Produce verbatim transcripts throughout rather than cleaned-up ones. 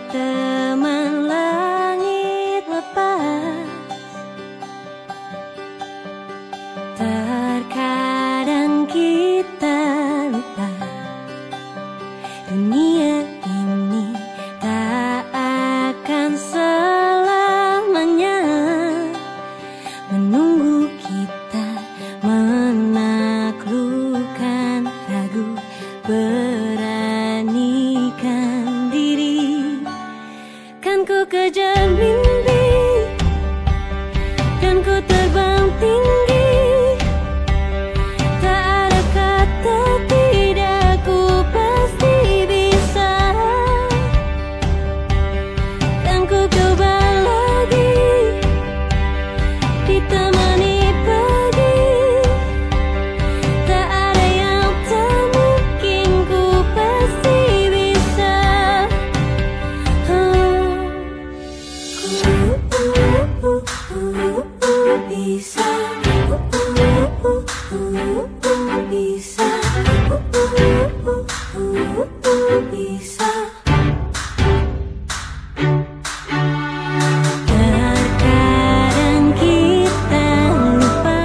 teman langit lepas. Terkadang kita lupa dunia ini tak akan selamanya menunggu kita menaklukkan ragu, beranikan diri. Kan ku kejar mimpi, kan ku terbang tinggi. Tak ada kata tidak, ku pasti bisa. Kan ku coba lagi, ditemani pagi. Tak ada yang tak mungkin, ku pasti bisa. Oh, ku uh, uh, uh, uh, bisa. Uh, uh, uh, uh, uh, bisa. Uh, uh, uh, uh, uh, bisa. Terkadang kita lupa.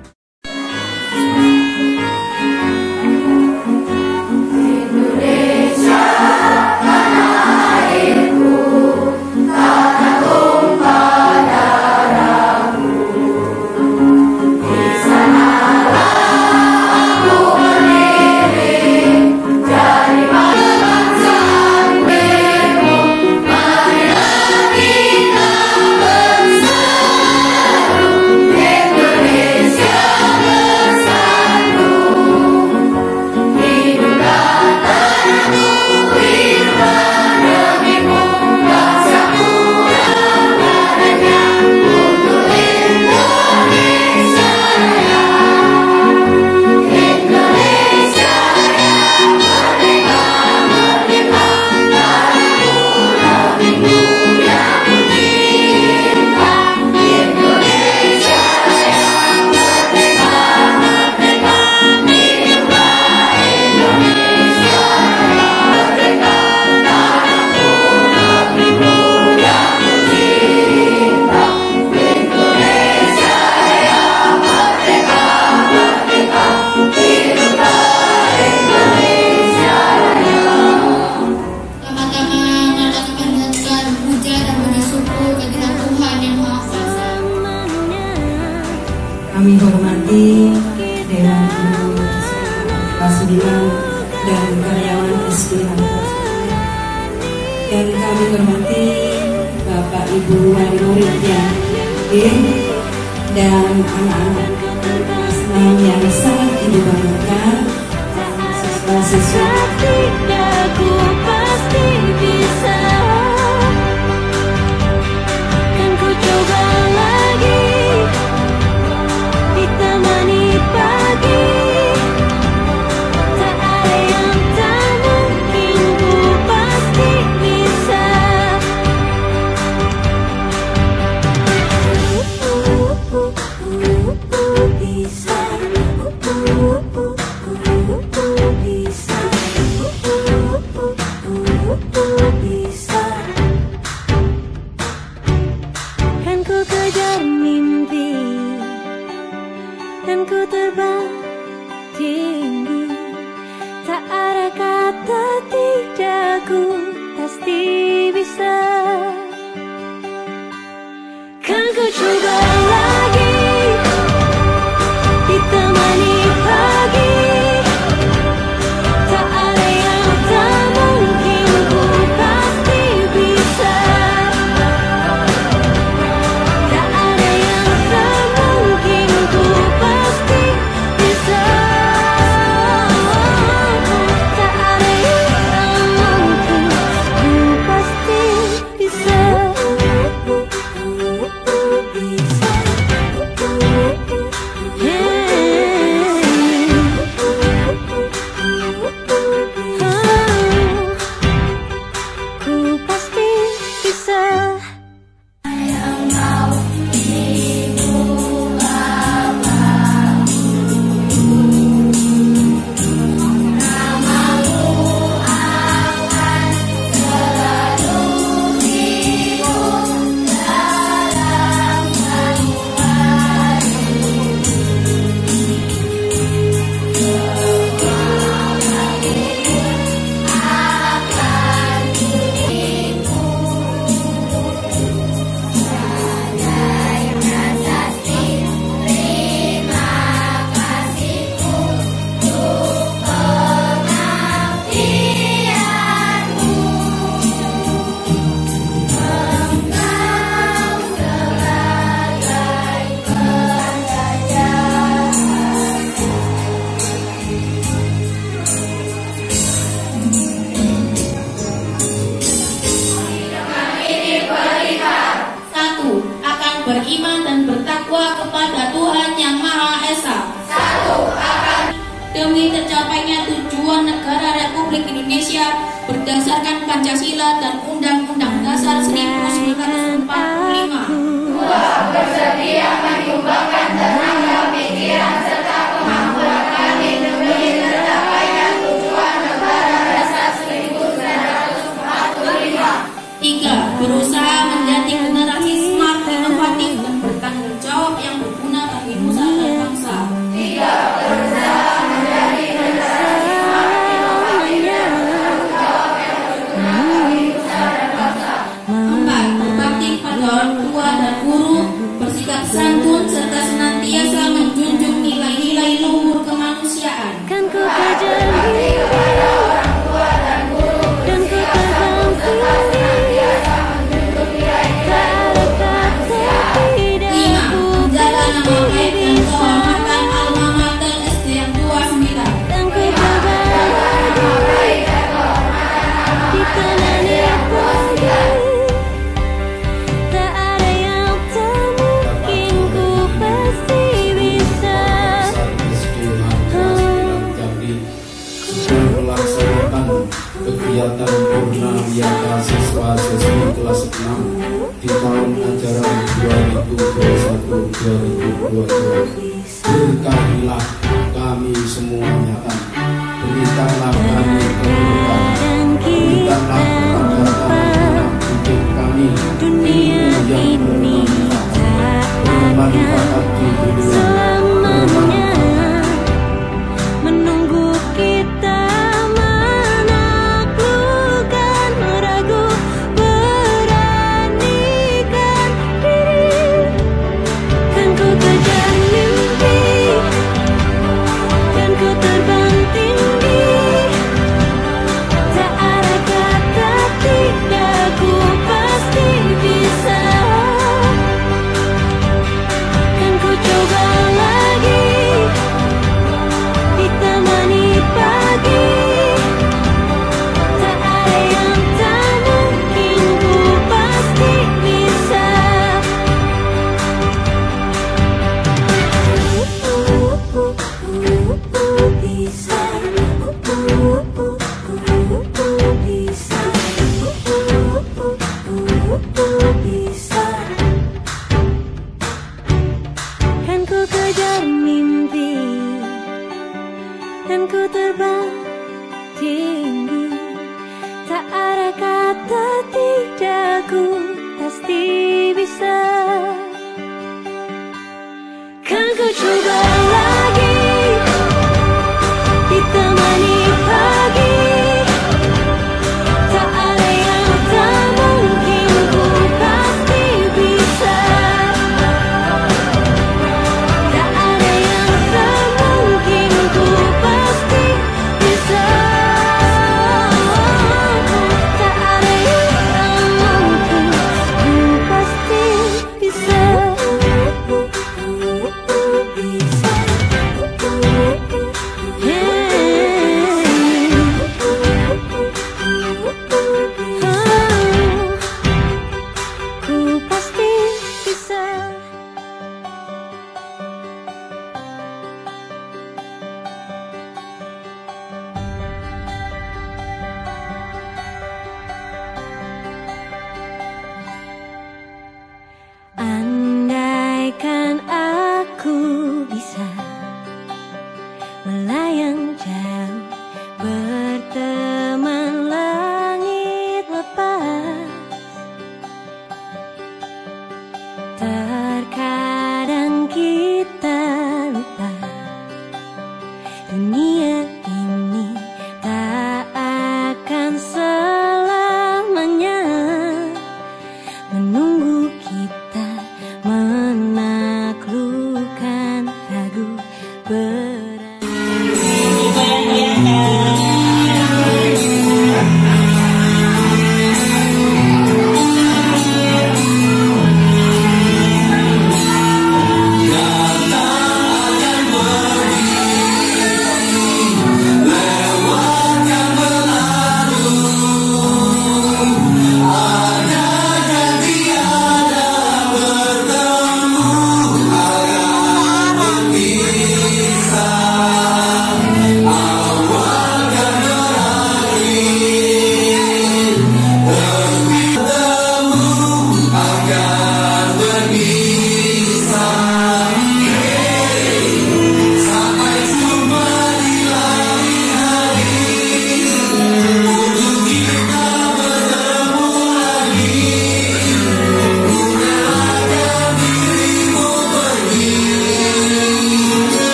Kami hormati Dewan Guru kelas sembilan dan karyawan S D Antas. Dan kami hormati Bapak Ibu wali murid yang hadir dan anak-anak Islam yang sangat ibu banggakan, siswa-siswa. Aku pasti bisa. Kan ku coba lagi, ditemani pagi. Tak ada yang tak mungkin, ku pasti bisa. Uh, uh, uh, uh, uh, bisa. Uh, uh, uh, uh, uh, bisa. Uh, uh, uh, uh, bisa. Kan ku kejar mimpi, dan ku terbang tinggi. Tak ada kata tidak, ku pasti bisa. Kan ku coba lagi, ditemani pagi. Tak ada yang tak mungkin, ku pasti bisa. Tak ada yang tak mungkin, ku pasti bisa. Tak ada yang tak mungkin, ku pasti bisa. Bisa. Republik Indonesia berdasarkan Pancasila dan Undang-Undang Dasar seribu sembilan ratus empat puluh lima. Bersedia menyumbangkan tenaga, pikiran, serta kemampuan kami demi tercapainya tujuan negara dasar seribu sembilan ratus empat puluh lima. Tiga. Berusaha menjadi generasi smart, inovatif, dan bertanggung jawab yang berguna bagi nusa dan bangsa. Tiga. Berusaha menjadi generasi smart, inovatif, dan bertanggung jawab yang berguna bagi nusa dan bangsa. Empat. Berbakti pada orang tua dan guru, bersikap santun, serta senantiasa menjunjung nilai-nilai luhur kemanusiaan. Kan ku berjanji Kepada orang tua dan guru, dan ku serta terbangkit senantiasa menjunjung nilai-nilai luhur kemanusiaan. tidak Lima. ku Menjaga nama baik dan bisa kehormatan Alma Mater S D N dua puluh sembilan. dan ku terbang Nama baik dan kehormatan di tanah nirpati. Tak ada yang tak mungkin, ku pasti bisa. S D Jambi sedang melaksanakan kegiatan purnawiyata siswa siswi kelas enam di tahun ajaran dua ribu dua puluh satu dua ribu dua puluh dua. Berkahilah kami semuanya, kan. Berikanlah kami keberkahan. Dan Berikanlah kita kepada anak hidup kami dunia ilmu yang ini bermanfaat, tak bermanfaat akan di dunia, selamanya bermanfaat menunggu kita menaklukkan ragu, beranikan diri. Kan ku kejar mimpi, kan ku terbang tinggi. Tak ada kata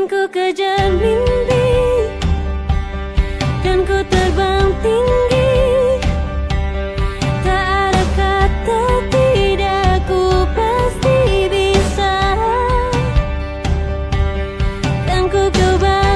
ku kejar mimpi, kan ku terbang tinggi. Tak ada kata tidak, ku pasti bisa, kan ku coba